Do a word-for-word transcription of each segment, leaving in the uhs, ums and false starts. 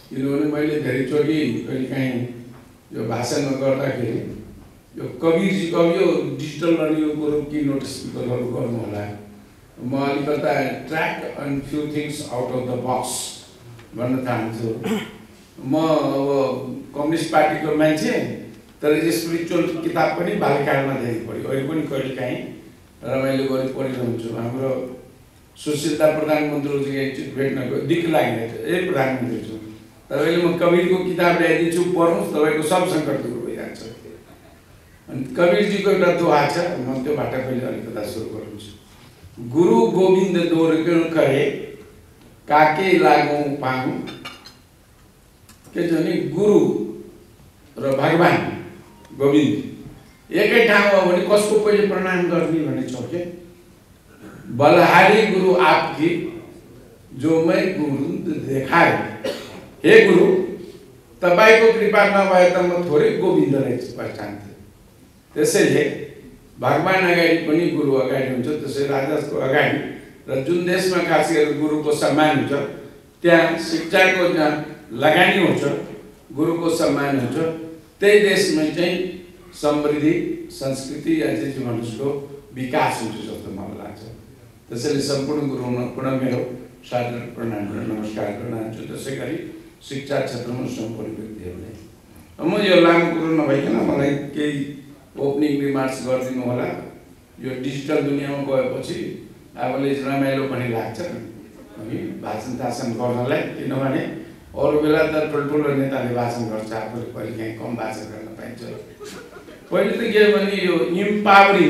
किनभने मैले धेरैचोटि कहिलेकाहीँ यो भाषणमा गर्दाखेरि यो कवीरजी कवि यो डिजिटल लर्निङको कुरो कि नोटिस स्पिकरहरू गर्नु होला म अलिकता track and few things out of the box भन्न चाहन्छु म अब कम्युनिस्ट पार्टीको मान्छे तर स्पिरिचुअल किताब पनि बाल्यकालमा धेरै पढ्यो अहिले पनि कहिलेकाहीँ रमाइलो गरी पढिरहन्छु हाम्रो सुशीलता प्रधानमन्त्रीजी एकचोटि भेट्न गयो दिक्क लागिरहेको थियो ए प्रधानमन्त्रीज्यू तपाईँले म कवीरको किताब ल्याइदिन्छु पढ्नुहोस् तपाईँको सब सङ्कट दूर भइहाल्छ अनि कवीरजीको एउटा दोहा छ म त्योबाट पहिले अलिकता सुरु गर्छु गुरु गोविन्द दोहोर्यो करे काके लागौँ पाऊँ के छ भने गुरु र भगवान गोविन्द एकै ठाउँ हो भने कसको पहिले प्रणाम गर्ने भन्ने छ के बलहारी गुरु आपकी जो मैं गुरु देखाए हे गुरु तपाईको कृपा नभए त म थोरै गोविन्दलाई पहचान्थे त्यसैले भगवान अगाडि पनि गुरु अगाडि हुन्छ त्यसै राजाको अगाडि र जुन देशमा खास गरी गुरुको सम्मान हुन्छ त्यहाँ शिक्षाको जहाँ लगानी हुन्छ गुरुको सम्मान हुन्छ त्यही देशमा चाहिँ समृद्धि संस्कृति या चाहिँ मनुष्यको विकास हुन्छ जस्तो मलाई लाग्छ त्यसैले सम्पूर्ण गुरुमा पुनः मेरो सादर प्रणाम र नमस्कार गर्न चाहन्छु त्यसै गरी शिक्षा क्षेत्रमा सम्पूर्ण व्यक्तिहरूलाई म यो लामो कुरो नभइकन मलाई केही ओपनिङ रिमार्क्स गरिदिनु होला यो डिजिटल दुनियाँमा गएपछि आफूले रमाइलो पनि लाग्छ है भाषण तासन गर्नलाई किनभने अरू बेला त ठुल्ठुलो नेताले भाषण गर्छ आफूले कहिले काहीँ कम भाषण गर्न पाइन्छ पहिले त के भने यो empowering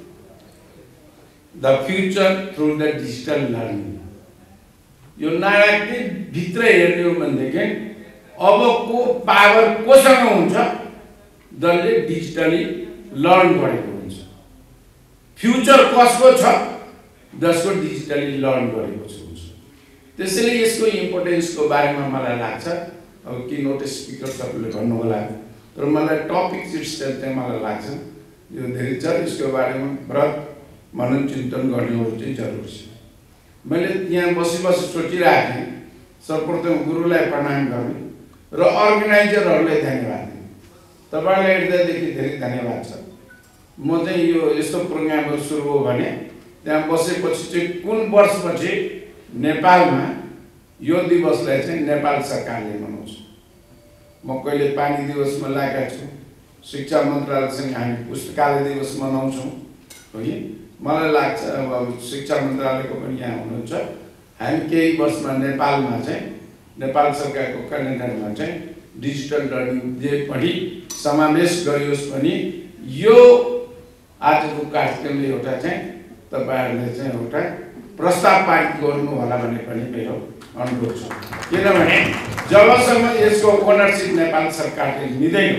the future through the digital learning यो नारायण भित्र हेर्ने हो भनेदेखि अबको पावर कोसँग हुन्छ जसले डिजिटली लर्न गरेको हुन्छ फ्युचर कसको छ जसको डिजिटली लर्न गरेको हुन्छ त्यसैले यसको इम्पोर्टेन्सको बारेमा मलाई लाग्छ अब कि नोटिस स्पिकर सबले भन्नु होला तर मलाई टपिक सिस्टम चाहिँ मलाई लाग्छ यो धेरै छ यसको बारेमा व्रत मनन चिन्तन गर्नेहरू चाहिँ जरुरी छ मैले यहाँ बसी बसी सोचिरहेको थिएँ सर्वप्रथम गुरुलाई प्रणाम गर्ने र अर्गनाइजरहरूलाई धन्यवाद दिने तपाईँलाई हृदयदेखि धेरै धन्यवाद छ म चाहिँ यो यस्तो प्रोग्रामहरू सुरु हो भने त्यहाँ बसेपछि चाहिँ कुन वर्षपछि नेपालमा यो दिवसलाई चाहिँ नेपाल सरकारले मनाउँछ म कहिले पानी दिवसमा लागेको छु शिक्षा मन्त्रालयसँग हामी पुस्तकालय दिवस मनाउँछौँ है मलाई लाग्छ अब शिक्षा मन्त्रालयको पनि यहाँ हुनुहुन्छ हामी केही वर्षमा नेपालमा चाहिँ नेपाल सरकारको क्यालेन्डरमा चाहिँ डिजिटल लर्निङ डे पनि समावेश गरियोस् पनि यो आजको कार्यक्रमले एउटा चाहिँ तपाईँहरूले चाहिँ एउटा प्रस्ताव पारित गर्नु होला भन्ने पनि मेरो अनुरोध छ किनभने जबसम्म यसको ओनरसिप नेपाल सरकारले लिँदैन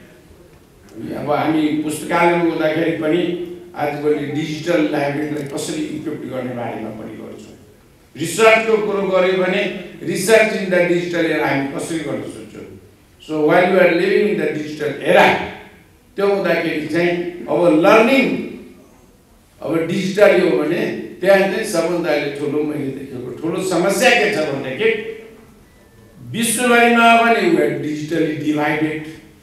अब हामी पुस्तकालयमा हुँदाखेरि पनि आजभोलि डिजिटल लाइब्रेरीलाई कसरी इक्विप गर्ने बारेमा पनि गर्छौँ रिसर्चको कुरो गऱ्यो भने research in the digital era हामी कसरी गर्न सक्छौँ so while you are living in the digital era त्यो हुँदाखेरि चाहिँ अब लर्निङ अब डिजिटली हो भने त्यहाँ चाहिँ सबभन्दा अहिले ठुलो मैले देखेको ठुलो समस्या के छ भनेदेखि विश्वभरिमा पनि डिजिटली डिभाइडेड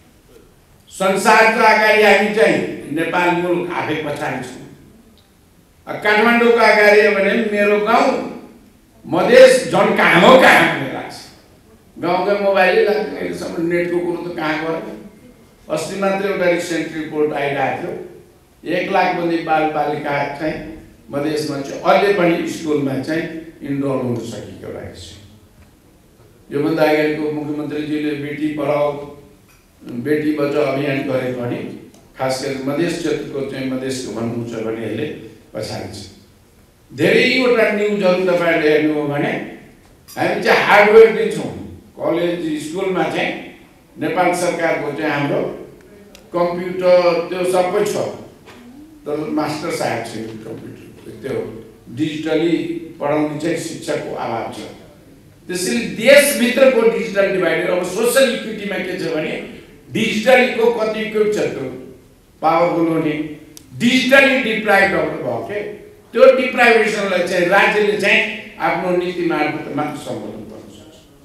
संसारको अगाडि हामी चाहिँ नेपाल मुलुक आफै पछाडि छौँ काठमाडौँको अगाडि भने मेरो गाउँ मधेस झन् कहाँ हो कहाँ भन्ने लाग्छ गाउँकै मोबाइलै लाग्छ अहिलेसम्म नेटको कुरो त कहाँ गयो अस्ति मात्रै एउटा रिसेन्ट रिपोर्ट आइरहेको थियो एक लाखभन्दा बाल बालिका चाहिँ मधेसमा चाहिँ अहिले पनि स्कुलमा चाहिँ इनरोल हुन सकेको रहेछ योभन्दा अगाडिको मुख्यमन्त्रीजीले बेटी पढाओ बेटी बचाओ अभियान गरे पनि खास गरी मधेस क्षेत्रको चाहिँ मधेसको भन्नुहुन्छ भने अहिले पछाडि छ धेरैवटा न्युजहरू तपाईँहरूले हेर्नु हो भने हामी चाहिँ हार्डवेयर दिन्छौँ कलेज स्कुलमा चाहिँ नेपाल सरकारको चाहिँ हाम्रो कम्प्युटर त्यो सबै छ तर मास्टर साहेब छैन कम्प्युटर त्यो डिजिटली पढाउने चाहिँ शिक्षाको अभाव छ त्यसैले देशभित्रको डिजिटल डिभाइडेड अब सोसल इक्विटीमा के छ भने डिजिटलीको कति इक्विप छ त्यो पावरफुल हुने डिजिटली डिप्राइभ भयो के त्यो डिप्राइभेसनलाई चाहिँ राज्यले चाहिँ आफ्नो नीति मार्फत मात्र सम्बोधन गर्न सक्छ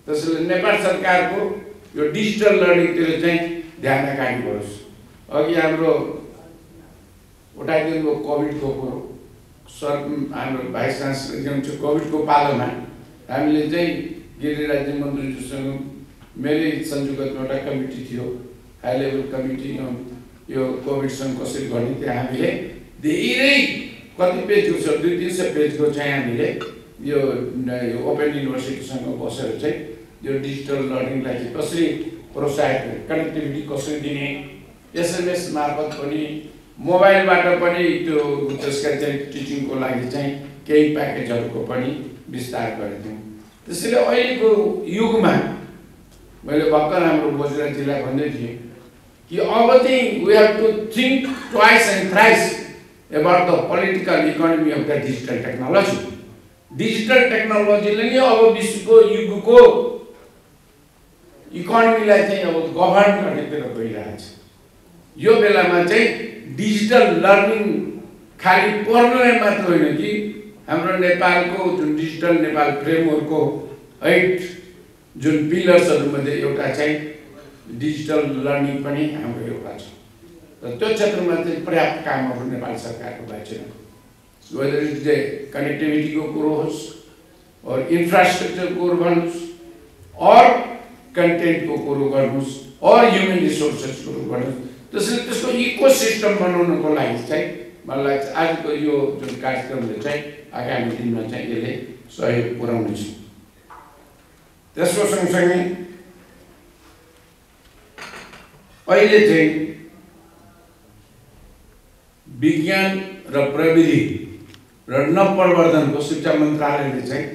त्यसैले नेपाल सरकारको यो डिजिटल लर्निङतिर चाहिँ ध्यान राख्नु परोस्। अघि हाम्रो उठाइदिएको कोभिडको कुरो सर हाम्रो भाइस चान्सलर कोभिडको पालोमा हामीले चाहिँ गृह राज्य मन्त्रीज्यूसँग मेरै संयोगतमा एउटा कमिटी थियो, हाई लेभल कमिटी, यो कोभिडसँग कसरी गर्ने त्यहाँ हामीले धेरै कति पेजको छ दुई तिन सय पेजको चाहिँ हामीले यो ओपन युनिभर्सिटीसँग बसेर चाहिँ यो डिजिटल लर्निङलाई चाहिँ कसरी प्रोत्साहित, कनेक्टिभिटी कसरी दिने, एसएमएस मार्फत पनि मोबाइलबाट पनि त्यो त्यसका चाहिँ टिचिङको लागि चाहिँ केही प्याकेजहरूको पनि विस्तार गरेको थियौँ। त्यसैले अहिलेको युगमा मैले भर्खर हाम्रो बोजरा जिल्ला भन्दै थिएँ कि अब चाहिँ we have to think twice and thrice about the political economy of the digital technology. Digital टेक्नोलोजीले नै अब विश्वको युगको इकोनोमीलाई चाहिँ अब गभर्न गर्नेतिर गइरहेको छ। यो बेलामा चाहिँ डिजिटल लर्निङ खालि पढ्नै मात्र होइन कि हाम्रो नेपालको जुन डिजिटल नेपाल फ्रेमवर्कको एट जुन पिलर्सहरूमध्ये एउटा चाहिँ डिजिटल लर्निङ पनि हाम्रो एउटा छ र त्यो क्षेत्रमा चाहिँ पर्याप्त कामहरू नेपाल सरकारको भएको छैन। वेदर इट इज कनेक्टिभिटीको कुरो होस् और इन्फ्रास्ट्रक्चरको कुरो गर्नुहोस् और कन्टेन्टको कुरो गर्नुहोस् और ह्युमन रिसोर्सेसको कुरो गर्नुहोस्, त्यसैले त्यसको इकोसिस्टम बनाउनको लागि चाहिँ मलाई लाग्छ आजको यो जुन कार्यक्रमले चाहिँ आगामी दिनमा चाहिँ यसले सहयोग पुर्याउनेछ। त्यसको सँगसँगै अहिले चाहिँ विज्ञान र प्रविधि र नवप्रवर्धनको शिक्षा मन्त्रालयले चाहिँ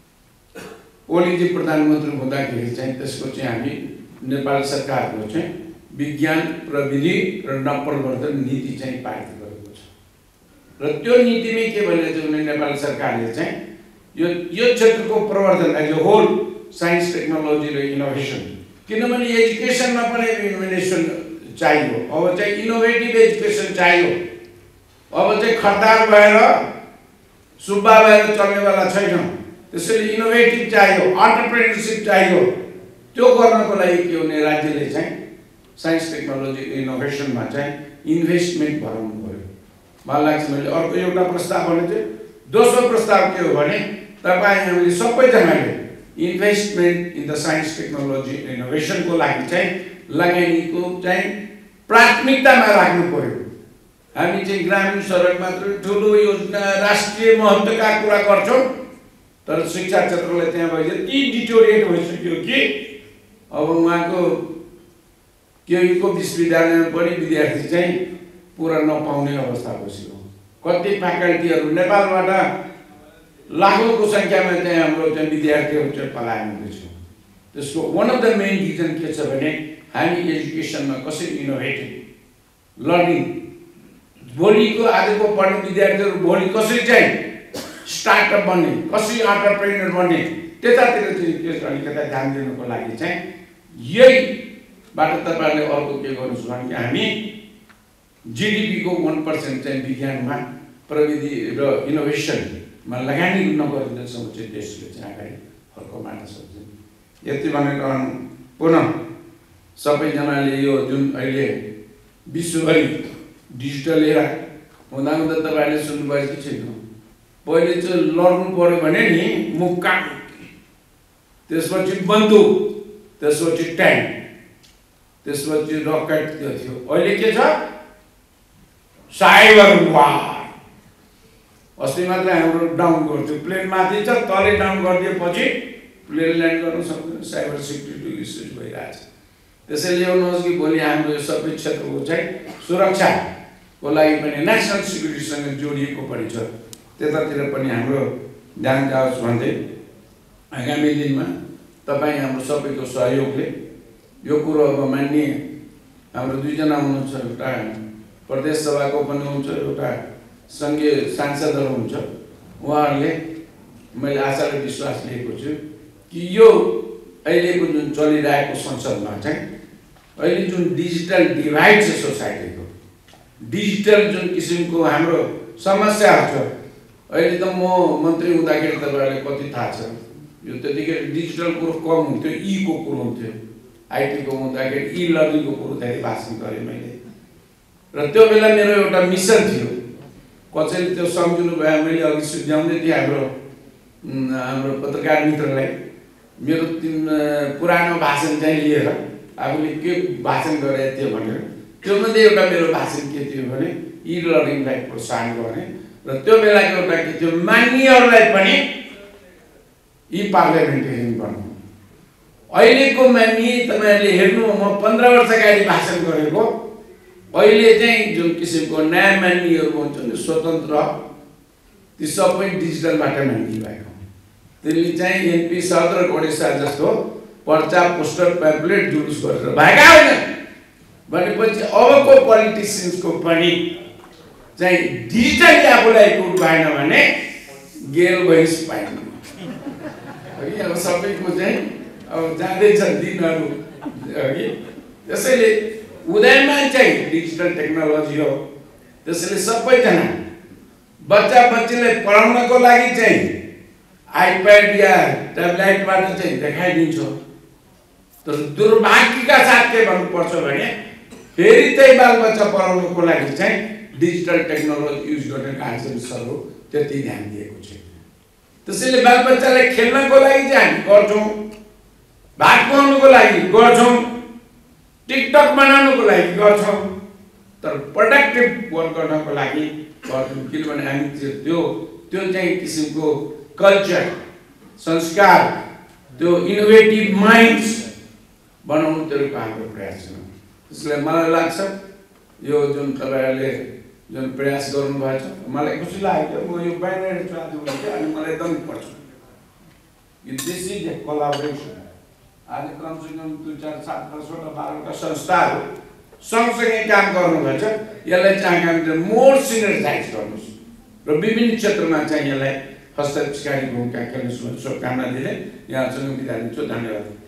ओलीजी प्रधानमन्त्री हुँदाखेरि चाहिँ त्यसको चाहिँ हामी नेपाल सरकारको चाहिँ विज्ञान प्रविधि र नवप्रवर्धन नीति चाहिँ पारित गरेको छ र त्यो नीतिमै के भने चाहिँ नेपाल सरकारले चाहिँ यो यो क्षेत्रको प्रवर्धन as a whole science technology र इनोभेसन, किनभने एजुकेसनमा पनि इनोभेसन चाहियो। अब चाहिँ इनोभेटिभ एजुकेसन चाहियो। अब चाहिँ खरदार भएर सुब्बा भएर चल्नेवाला छैन। त्यसैले इनोभेटिभ चाहियो, अन्टरप्रेन्योरसिप चाहियो। त्यो गर्नको लागि के हुने राज्यले चाहिँ साइन्स टेक्नोलोजी इनोभेसनमा चाहिँ इन्भेस्टमेन्ट गराउनु पर्यो। मलाई लाग्छ मैले अर्को एउटा प्रस्ताव भने चाहिँ दोस्रो प्रस्ताव के हो भने तपाईँ हामीले सबैजनाले investment in the science technology इनोभेसनको लागि चाहिँ लगानीको चाहिँ प्राथमिकतामा राख्नु पर्यो। हामी चाहिँ ग्रामीण सडक मात्र ठुलो योजना राष्ट्रिय महत्त्वका कुरा गर्छौँ तर शिक्षा क्षेत्रलाई त्यहाँ भयो यति डिटोरिएट भइसक्यो कि अब उहाँको केहीको विश्वविद्यालयमा पनि विद्यार्थी चाहिँ पुरा नपाउने अवस्था बस्यो। कति फ्याकल्टीहरू नेपालबाट लाखौँको सङ्ख्यामा चाहिँ हाम्रो चाहिँ विद्यार्थीहरू चाहिँ पलायन हुँदैछ। त्यसको one of the main reason के छ भने हामी एजुकेसनमा कसरी इनोभेटिभ लर्निङ, भोलिको आजको पढ्ने विद्यार्थीहरू भोलि कसरी चाहिँ स्टार्टअप बन्ने, कसरी अन्टरप्रेन्योर बन्ने, त्यतातिर चाहिँ अलिकता ध्यान दिनुको लागि चाहिँ यहीबाट तपाईँहरूले अर्को के गर्नुहोस् भने हामी जिडिपीको वान पर्सेन्ट चाहिँ विज्ञानमा प्रविधि र इनोभेसनमा लगानी नगरिँदैसम्म चाहिँ देशले चाहिँ अगाडि फर्को मार्न सक्छ। यति भनेर पुनः सबैजनाले यो जुन अहिले विश्वभरि डिजिटल एरा हुँदा हुँदा तपाईँहरूले सुन्नुभयो कि छैन, पहिले चाहिँ लड्नु पर्यो भने नि मुक्का, त्यसपछि बन्दुक, त्यसपछि ट्याङ्क, त्यसपछि रकेट त्यो थियो। अहिले के छ? Cyber war. अस्ति मात्रै हाम्रो डाउन गर्थ्यो, प्लेन माथि छ तलै डाउन गरिदिएपछि प्लेन ल्यान्ड गर्न सक्दैन। साइबर सिक्युरिटी इस्युज भइरहेछ। त्यसैले ल्याउनुहोस् कि भोलि हाम्रो यो सबै क्षेत्रको चाहिँ सुरक्षाको लागि पनि नेसनल सिक्युरिटीसँग जोडिएको पनि छ, त्यतातिर पनि हाम्रो ध्यान जाओस् भन्दै आगामी दिनमा तपाईँ हाम्रो सबैको सहयोगले यो कुरो अब मान्ने हाम्रो दुईजना हुनुहुन्छ, एउटा प्रदेश सभाको पनि हुन्छ, एउटा सङ्घीय सांसदहरू हुन्छ। उहाँहरूले मैले आशा र विश्वास लिएको छु कि यो अहिलेको जुन चलिरहेको संसदमा चाहिँ अहिले जुन डिजिटल डिभाइड छ सोसाइटीको, डिजिटल जुन किसिमको हाम्रो समस्याहरू छ, अहिले त म मन्त्री हुँदाखेरि तपाईँहरूले कति थाहा छ, यो त्यतिखेर डिजिटल कुरो कम हुन्थ्यो, ई को कुरो हुन्थ्यो। आइटी को हुँदाखेरि ई लर्निङको कुरो धेरै भाषण गरेँ मैले। र त्यो बेला मेरो एउटा मिसन थियो, कसैले त्यो सम्झिनु भयो, मैले अघि सुझाउँदै थिएँ हाम्रो हाम्रो पत्रकार मित्रलाई, मेरो पुरानो भाषण चाहिँ लिएर आफूले के भाषण गरेको थियो भनेर। त्योमध्ये एउटा मेरो भाषण के थियो भने ई लर्निङलाई प्रोत्साहन गर्ने, र त्यो बेलाको एउटा के थियो, मान्यहरूलाई पनि ई पार्लियामेन्टेरियन बनाउनु। अहिलेको मान्य तपाईँहरूले हेर्नु, म पन्ध्र वर्ष अगाडि भाषण गरेको, अहिले चाहिँ जुन किसिमको नयाँ मान्यहरू हुन्छ नि स्वतन्त्र, ती सबै डिजिटलबाट मान्य भएको। त्यसले चाहिँ एनपी सद र गणेश जस्तो पर्चा, पोस्टर, प्याम्पलेट, जुलुस गरेर भएका होइन भनेपछि अबको पोलिटिसियन्सको पनि चाहिँ डिजिटली आफूलाई गुड भएन भने गेल भइस पाइनु। अब सबैको चाहिँ अब जाँदैछ दिनहरू अघि। त्यसैले उदयमान चाहिँ डिजिटल टेक्नोलोजी हो। त्यसैले सबैजना बच्चा बच्चीलाई पढाउनको लागि चाहिँ आइप्याड या ट्याब्लेटबाट चाहिँ देखाइदिन्छ। तर दुर्भाग्यका साथ के भन्नुपर्छ भने फेरि त्यही बालबच्चा पढाउनको लागि चाहिँ डिजिटल टेक्नोलोजी युज गर्ने कार्यक्रमहरू त्यति ध्यान दिएको छैन। त्यसैले बालबच्चालाई खेल्नको लागि चाहिँ हामी गर्छौँ, भात खुवाउनुको लागि गर्छौँ, टिकटक बनाउनुको लागि गर्छौँ, तर प्रोडक्टिभ वर्क गर्नको लागि गर्छौँ। किनभने हामी त्यो त्यो चाहिँ किसिमको कल्चर, संस्कार, त्यो इनोभेटिभ माइन्ड्स बनाउनु त्यो हाम्रो प्रयास छ। त्यसलाई मलाई लाग्छ यो जुन तपाईँहरूले जुन प्रयास गर्नुभएको छ, मलाई खुसी लाग्यो। म यो ब्यानर चाहन्छु भने अनि मलाई एकदम पर्छ यो दिस इज ए कोलाबोरेसन। आज कमसेकम दुई चार सात दसवटा बाह्रवटा संस्थाहरू सँगसँगै काम गर्नुभएछ। यसलाई चाहिँ हामीले मोर सिनर्जाइज गर्नुहोस् र विभिन्न क्षेत्रमा चाहिँ यसलाई हस्तक्षेपकारी भूमिका खेल्नुहोस् भन्ने शुभकामना दिँदै यहाँसँग बिदा दिन्छु। धन्यवाद।